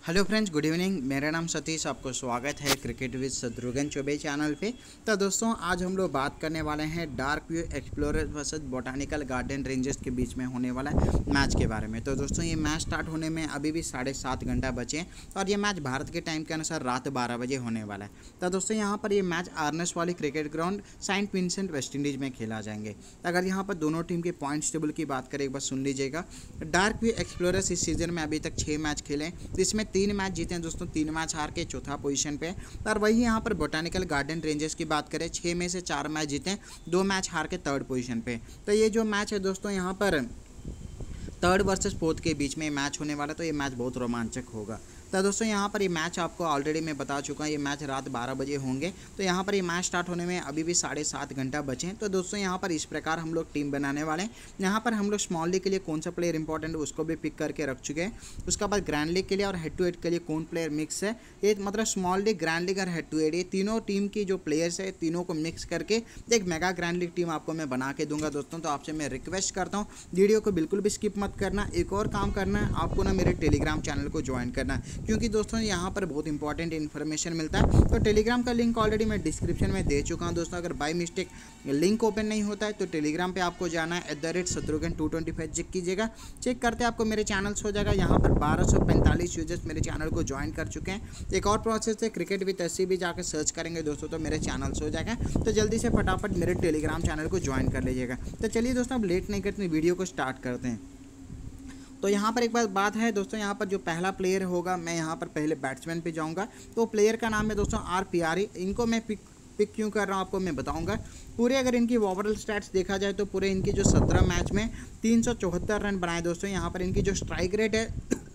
Hello friends, good evening. मेरा नाम सतीश, आपको स्वागत है cricket with Shatrughan Chaubey channel पे। तो दोस्तों, आज हम लोग बात करने वाले हैं Dark View Explorer versus Botanical Garden Rangers के बीच में होने वाला मैच के बारे में। तो दोस्तों, ये मैच स्टार्ट होने में अभी भी 7.5 घंटा बचे हैं और ये मैच भारत के टाइम के अनुसार रात 12 बजे होने वाला है। तो दोस्तों, यहाँ पर ये match Arnos Vale cricket ground Saint Vincent West Indies में खेला जाएंगे। अगर यहाँ पर दोनों टीम के पॉइंट्स टेबल की बात करें, एक बार सुन लीजिएगा। डार्क व्यू एक्सप्लोरर्स इस सीजन में अभी तक 6 मैच खेले, इसमें 3 मैच जीते हैं दोस्तों, 3 मैच हार के चौथा पोजीशन पे। और वही यहाँ पर बोटानिकल गार्डन रेंजर्स की बात करें, 6 में से 4 मैच जीते हैं, 2 मैच हार के 3rd पोजीशन पे। तो ये जो मैच है दोस्तों, यहाँ पर 3rd वर्सेस 4th के बीच में मैच होने वाला, तो ये मैच बहुत रोमांचक होगा। तो दोस्तों, यहाँ पर ये मैच आपको ऑलरेडी मैं बता चुका हूँ, ये मैच रात 12 बजे होंगे। तो यहाँ पर ये मैच स्टार्ट होने में अभी भी 7.5 घंटा बचे हैं। तो दोस्तों, यहाँ पर इस प्रकार हम लोग टीम बनाने वाले हैं। यहाँ पर हम लोग स्मॉल लीग के लिए कौन सा प्लेयर इंपॉर्टेंट है उसको भी पिक करके रख चुके हैं। उसके बाद ग्रैंड लीग के लिए और हेड टू हेड के लिए कौन प्लेयर मिक्स है, ये मतलब स्मॉल लीग, ग्रैंड लीग और हेड टू हेड, ये तीनों टीम की जो प्लेयर्स है, तीनों को मिक्स करके एक मेगा ग्रैंड लीग टीम आपको मैं बना के दूंगा दोस्तों। तो आपसे मैं रिक्वेस्ट करता हूँ, वीडियो को बिल्कुल भी स्किप मत करना। एक और काम करना है आपको ना, मेरे टेलीग्राम चैनल को ज्वाइन करना है, क्योंकि दोस्तों यहाँ पर बहुत इंपॉर्टेंट इन्फॉर्मेशन मिलता है। तो टेलीग्राम का लिंक ऑलरेडी मैं डिस्क्रिप्शन में दे चुका हूँ दोस्तों। अगर बाय मिस्टेक लिंक ओपन नहीं होता है तो टेलीग्राम पे आपको जाना है, @शत्रुघ्न225 चेक कीजिएगा। चेक करते आपको मेरे चैनल्स हो जाएगा। यहाँ पर 1245 यूजर्स मेरे चैनल को ज्वाइन कर चुके हैं। एक और प्रोसेस है, क्रिकेट विद एससी भी जाकर सर्च करेंगे दोस्तों, तो मेरे चैनल्स हो जाएगा। तो जल्दी से फटाफट मेरे टेलीग्राम चैनल को ज्वाइन कर लीजिएगा। तो चलिए दोस्तों, अब लेट नहीं करते, वीडियो को स्टार्ट करते हैं। तो यहाँ पर एक बात है दोस्तों, यहाँ पर जो पहला प्लेयर होगा, मैं यहाँ पर पहले बैट्समैन पे जाऊँगा। तो प्लेयर का नाम है दोस्तों RPRE। इनको मैं पिक क्यों कर रहा हूँ आपको मैं बताऊँगा। पूरे अगर इनकी ओवरऑल स्टैट्स देखा जाए तो पूरे इनकी जो 17 मैच में 374 रन बनाए दोस्तों। यहाँ पर इनकी जो स्ट्राइक रेट है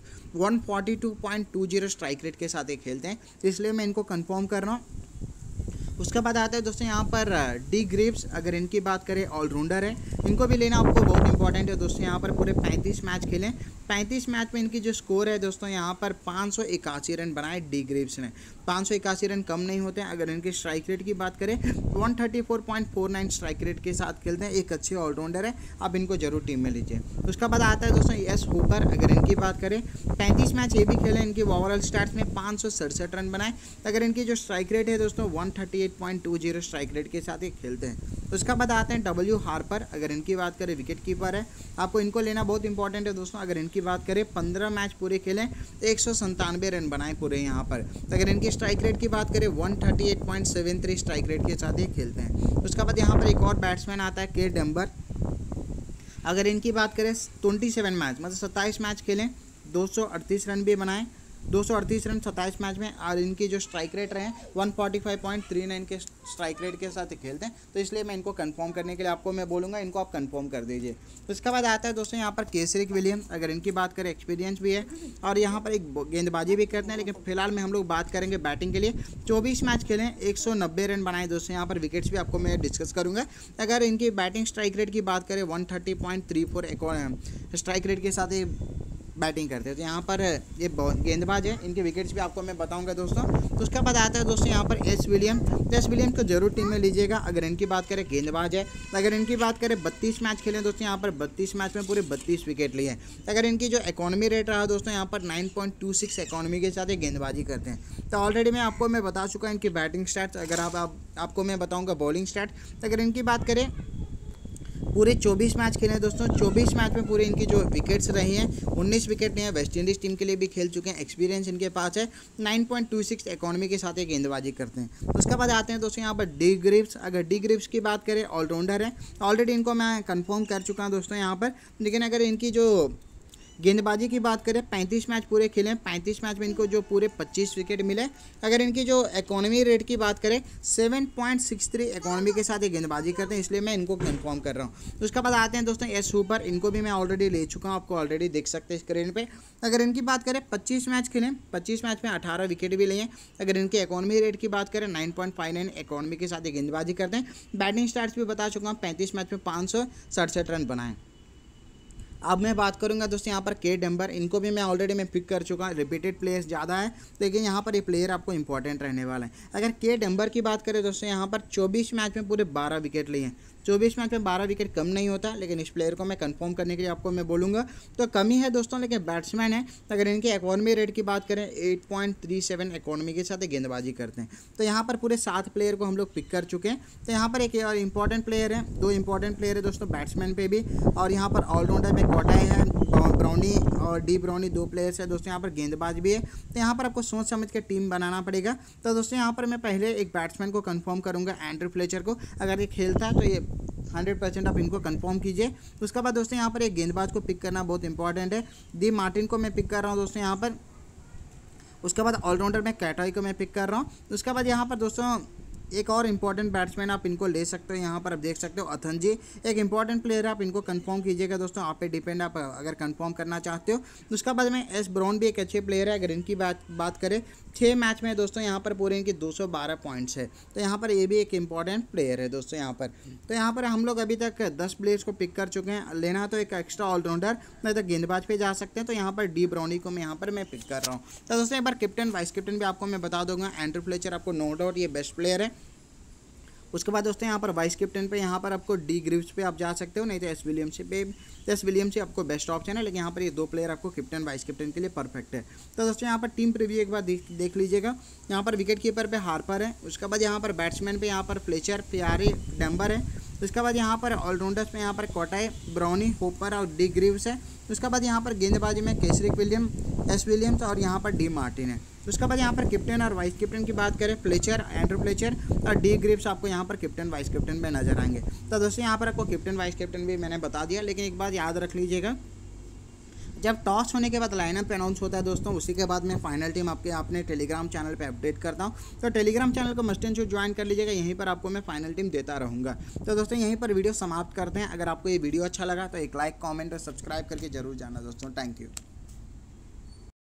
142.20 स्ट्राइक रेट के साथ ये खेलते हैं, इसलिए मैं इनको कंफर्म कर रहा हूँ। उसके बाद आता है दोस्तों यहाँ पर डी ग्रिव्स। अगर इनकी बात करें, ऑलराउंडर है, इनको भी लेना आपको बहुत इंपॉर्टेंट है दोस्तों। यहाँ पर पूरे 35 मैच खेलें, 35 मैच में इनकी जो स्कोर है दोस्तों, यहाँ पर 581 रन बनाए डी ग्रिव्स ने। 581 रन कम नहीं होते हैं। अगर इनकी स्ट्राइक रेट की बात करें, 134.49 स्ट्राइक रेट के साथ खेलते हैं। एक अच्छे ऑलराउंडर है, आप इनको जरूर टीम में लीजिए। उसके बाद आता है दोस्तों एस हूपर। अगर इनकी बात करें, 35 मैच ये भी खेले, इनकी ओवरऑल स्टार्ट में 567 रन बनाए। अगर इनकी जो स्ट्राइक रेट है दोस्तों, 138.20 स्ट्राइक रेट के साथ ये खेलते हैं। उसके बाद आते हैं डब्ल्यू हार्पर। अगर इनकी बात करें, विकेट कीपर है, आपको इनको लेना बहुत इंपॉर्टेंट है दोस्तों। अगर इनकी बात करें, 15 मैच पूरे खेले, 197 रन बनाए पूरे यहाँ पर। अगर इनकी स्ट्राइक रेट की बात करें, 138.73 स्ट्राइक रेट के साथ ये खेलते हैं। उसके बाद यहाँ पर एक और बैट्समैन आता है के डेम्बर। अगर इनकी बात करें, 27 मैच मतलब 27 मैच खेलें, 238 रन भी बनाए, 238 रन 27 मैच में। और इनकी जो स्ट्राइक रेट रहे 145.39 के स्ट्राइक रेट के साथ खेलते हैं। तो इसलिए मैं इनको कंफर्म करने के लिए आपको मैं बोलूँगा, इनको आप कंफर्म कर दीजिए। उसके बाद आता है दोस्तों यहाँ पर केसरिक विलियम। अगर इनकी बात करें, एक्सपीरियंस भी है और यहाँ पर एक गेंदबाजी भी करते हैं, लेकिन फिलहाल में हम लोग बात करेंगे बैटिंग के लिए। 24 मैच खेलें, 190 रन बनाए दोस्तों। यहाँ पर विकेट्स भी आपको मैं डिस्कस करूँगा। अगर इनकी बैटिंग स्ट्राइक रेट की बात करें, 130.34 स्ट्राइक रेट के साथ ये बैटिंग करते हैं। तो यहाँ पर ये गेंदबाज है, इनके विकेट्स भी आपको मैं बताऊंगा दोस्तों। तो उसके बाद आता है दोस्तों यहाँ पर एस विलियम। तो एस विलियम को जरूर टीम में लीजिएगा। अगर इनकी बात करें, गेंदबाज है। अगर इनकी बात करें, 32 मैच खेले दोस्तों, यहाँ पर 32 मैच में पूरे 32 विकेट लिए। अगर इनकी जो इकोनॉमी रेट रहा दोस्तों, यहाँ पर 9.26 इकोनॉमी के साथ ये गेंदबाजी करते हैं। तो ऑलरेडी मैं बता चुका इनकी बैटिंग स्टैट्स। अगर आपको मैं बताऊँगा बॉलिंग स्टैट। अगर इनकी बात करें, पूरे 24 मैच खेले हैं दोस्तों। 24 मैच में पूरे इनकी जो विकेट्स रही हैं, 19 विकेट लिए हैं। वेस्ट इंडीज़ टीम के लिए भी खेल चुके हैं। एक्सपीरियंस इनके पास है, 9.26 इकोनॉमी के साथ एक गेंदबाजी करते हैं। उसके बाद आते हैं दोस्तों यहाँ पर डी ग्रिव्स। अगर डी ग्रिव्स की बात करें, ऑलराउंडर है, ऑलरेडी इनको मैं कंफर्म कर चुका हूँ दोस्तों यहाँ पर। लेकिन अगर इनकी जो गेंदबाजी की बात करें, 35 मैच पूरे खेले, 35 मैच में इनको जो पूरे 25 विकेट मिले। अगर इनकी जो इकोनॉमी रेट की बात करें, 7.63 इकोनॉमी के साथ ये गेंदबाजी करते हैं, इसलिए मैं इनको कंफर्म कर रहा हूँ। उसके बाद आते हैं दोस्तों एस सुपर। इनको भी मैं ऑलरेडी ले चुका हूँ, आपको ऑलरेडी देख सकते हैं स्क्रीन पे। अगर इनकी बात करें, 25 मैच खेले, 25 मैच में 18 विकेट भी लिए। अगर इनके इकोनॉमी रेट की बात करें, 9.59 इकोनॉमी के साथ ये गेंदबाजी करते हैं। बैटिंग स्टार्ट्स भी बता चुका हूँ, 35 मैच में 567 रन बनाए। अब मैं बात करूंगा दोस्तों यहाँ पर के डेम्बर। इनको भी मैं ऑलरेडी पिक कर चुका हूँ। रिपीटेड प्लेयर्स ज़्यादा है, लेकिन यहाँ पर ये प्लेयर आपको इंपॉर्टेंट रहने वाला है। अगर के डेम्बर की बात करें दोस्तों, यहाँ पर 24 मैच में पूरे 12 विकेट लिए हैं। 24 मैच में 12 विकेट कम नहीं होता, लेकिन इस प्लेयर को मैं कंफर्म करने के लिए आपको मैं बोलूँगा तो कमी है दोस्तों, लेकिन बैट्समैन है। तो अगर इनकी इकॉनमी रेट की बात करें 8.37 इकॉनमी के साथ गेंदबाजी करते हैं। तो यहाँ पर पूरे 7 प्लेयर को हम लोग पिक कर चुके हैं। तो यहाँ पर एक और इंपॉर्टेंट प्लेयर है, 2 इंपॉर्टेंट प्लेयर है दोस्तों बैट्समैन पे भी, और यहाँ पर ऑलराउंडर में कोटाई है, ब्राउनी और डी ब्राउनी 2 प्लेयर्स है दोस्तों, यहाँ पर गेंदबाज भी है। तो यहाँ पर आपको सोच समझ के टीम बनाना पड़ेगा। तो दोस्तों यहाँ पर मैं पहले एक बैट्समैन को कंफर्म करूँगा, एंड्रू फ्लेचर को। अगर ये खेलता है तो ये 100% आप इनको कंफर्म कीजिए। उसके बाद दोस्तों यहाँ पर एक गेंदबाज को पिक करना बहुत इंपॉर्टेंट है। दी मार्टिन को मैं पिक कर रहा हूँ दोस्तों यहाँ पर। उसके बाद ऑलराउंडर में कैटॉय को मैं पिक कर रहा हूँ। उसके बाद यहाँ पर दोस्तों एक और इंपॉर्टेंट बैट्समैन आप इनको ले सकते हो, यहाँ पर आप देख सकते हो अथनजी, एक इंपॉर्टेंट प्लेयर है, आप इनको कंफर्म कीजिएगा दोस्तों, आप पे डिपेंड, आप अगर कंफर्म करना चाहते हो। उसके बाद में एस ब्राउन भी एक अच्छे प्लेयर है। अगर इनकी बात करें 6 मैच में दोस्तों यहाँ पर पूरे इनकी 212 पॉइंट्स है। तो यहाँ पर ये भी एक इंपॉर्टेंट प्लेयर है दोस्तों यहाँ पर। तो यहाँ पर हम लोग अभी तक 10 प्लेयर्स को पिक कर चुके हैं। लेना तो एक एक्स्ट्रा ऑलराउंडर, नहीं तो गेंदबाज पे जा सकते हैं। तो यहाँ पर डी ब्राउनी को मैं यहाँ पर मैं पिक कर रहा हूँ। तो दोस्तों एक बार कैप्टन वाइस कैप्टन भी आपको मैं बता दूंगा। एंड्रू फ्लेचर आपको नो डाउट ये बेस्ट प्लेयर है। उसके बाद दोस्तों यहाँ पर वाइस कैप्टन पे यहाँ पर आपको डी ग्रिव्स पे आप जा सकते हो, नहीं तो एस विलियम्स आपको बेस्ट ऑप्शन है। लेकिन यहाँ पर ये 2 प्लेयर आपको कैप्टन वाइस कैप्टन के लिए परफेक्ट है। तो दोस्तों यहाँ पर टीम प्रीव्यू एक बार देख लीजिएगा। यहाँ पर विकेट कीपर पे हार्पर है। उसके बाद यहाँ पर बैट्समैन पे यहाँ पर फ्लेचर, प्यारे, डैम्बर है। उसके बाद यहाँ पर ऑलराउंडर्स में यहाँ पर कोटाई, ब्राउनी, होपर और डी ग्रीव्स है। उसके बाद यहाँ पर गेंदबाजी में केसरिक विलियम, एस विलियम्स और यहाँ पर डी मार्टिन है। उसके बाद यहाँ पर कैप्टन और वाइस कैप्टन की बात करें, फ्लेचर, एंड्रू फ्लेचर और डी ग्रिव्स आपको यहाँ पर कैप्टन वाइस कैप्टन में नजर आएंगे। तो दोस्तों यहाँ पर आपको कैप्टन वाइस कैप्टन भी मैंने बता दिया। लेकिन एक बात याद रख लीजिएगा, जब टॉस होने के बाद लाइनअप अनाउंस होता है दोस्तों, उसी के बाद मैं फाइनल टीम अपने टेलीग्राम चैनल पे अपडेट करता हूँ। तो टेलीग्राम चैनल को मस्ट एंड शुड ज्वाइन कर लीजिएगा, यहीं पर आपको मैं फाइनल टीम देता रहूँगा। तो दोस्तों यहीं पर वीडियो समाप्त करते हैं। अगर आपको ये वीडियो अच्छा लगा तो एक लाइक, कमेंट और सब्सक्राइब करके जरूर जाना दोस्तों। Thank you.